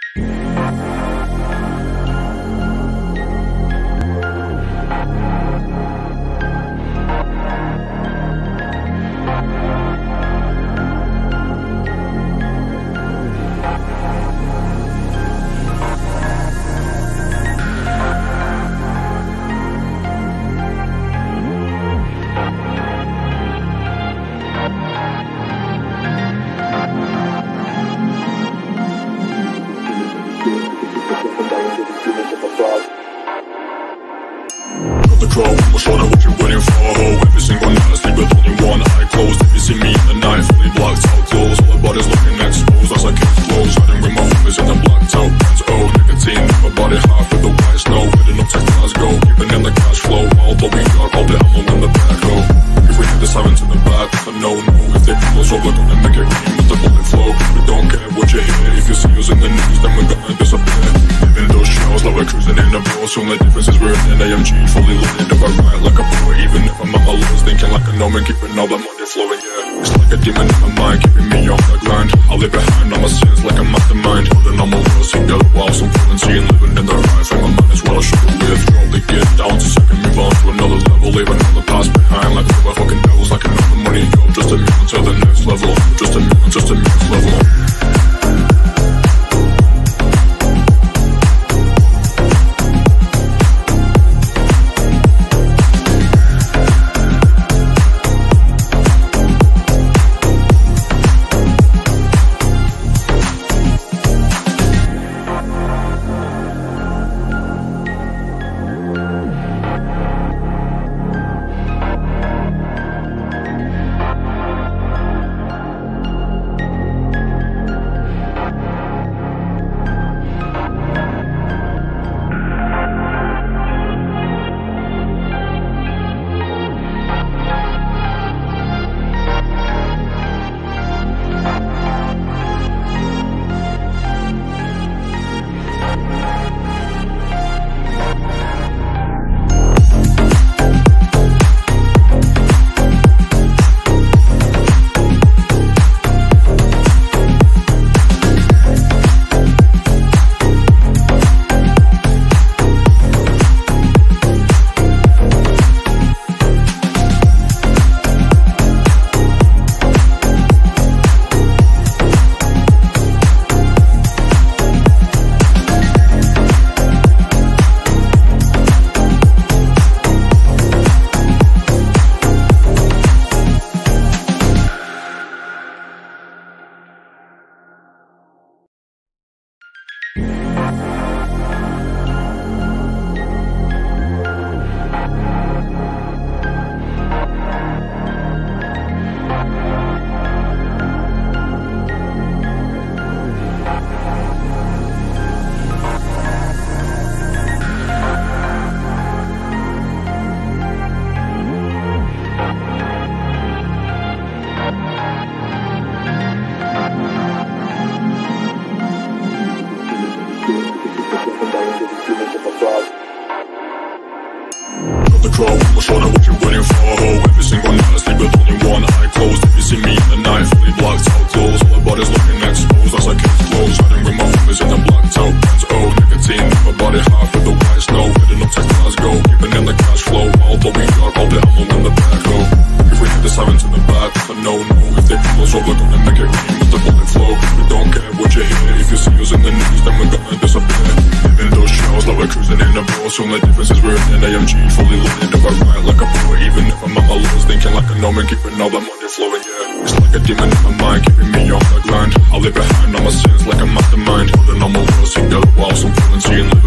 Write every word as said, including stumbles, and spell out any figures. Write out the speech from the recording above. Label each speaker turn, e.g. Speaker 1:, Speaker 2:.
Speaker 1: The crow, my shoulder, what you waiting for? Oh, every single night I sleep with only one eye closed. If you see me in the night, fully blocked out clothes, all the body's looking exposed as I kiss close. Hiding with my homies in the blacked out pants. Oh, nicotine, my body half with the white snow. Heading up to Glasgow, keeping in the cash flow. Although we got all the ammo in the back, oh. If we hit the seven to the back, it's a no-no. If they pull us over, gonna make it clean with the bullet flow. We don't care what you hear. If you see us in the news, then we're gonna disappear. Living those trails like we're cruising in the bros. Only difference is we're in an A M G, fully loaded. If I ride like a pro, even if I'm at my lowest, thinking like a gnome, keeping all the money flowing, yeah. It's like a demon in my mind, keeping me on the grind. I leave behind all my sins like a mastermind. Holding on my world, seeing the walls, I'm feeling, seeing, living in the right frame of mind is what I should with. Drop the get down to second, move on to another level, leaving all the past behind. Like all the fucking devils, like another money job, just a million to the next level. Just a million, just a next level. The crow, my shoulder, what you waiting for? Oh, every single night I sleep with only one eye closed. If you see me in the night, fully blocked out clothes, all the body's looking exposed as I kiss close. Hiding with my homies in the blacked out pants. Oh, nicotine, my body half with the white snow. Heading up to Glasgow, keeping in the cash flow. Although we got all the ammo in the back, oh. If we hit the seven to the back, it's a no-no. If they pull us over, gonna make it clean with the bullet flow. We don't care what you hear. If you see us in the news, then we're gonna disappear. Living those trails like we're cruising in the bros. Only difference is we're in an A M G, fully loaded. If I ride like a pro, even if I'm at my lowest, thinking like a gnome, keeping all the money flowing, yeah. It's like a demon in my mind, keeping me on the grind. I leave behind all my sins like a mastermind. Holding on my world, seeing the walls, I'm feeling, seeing.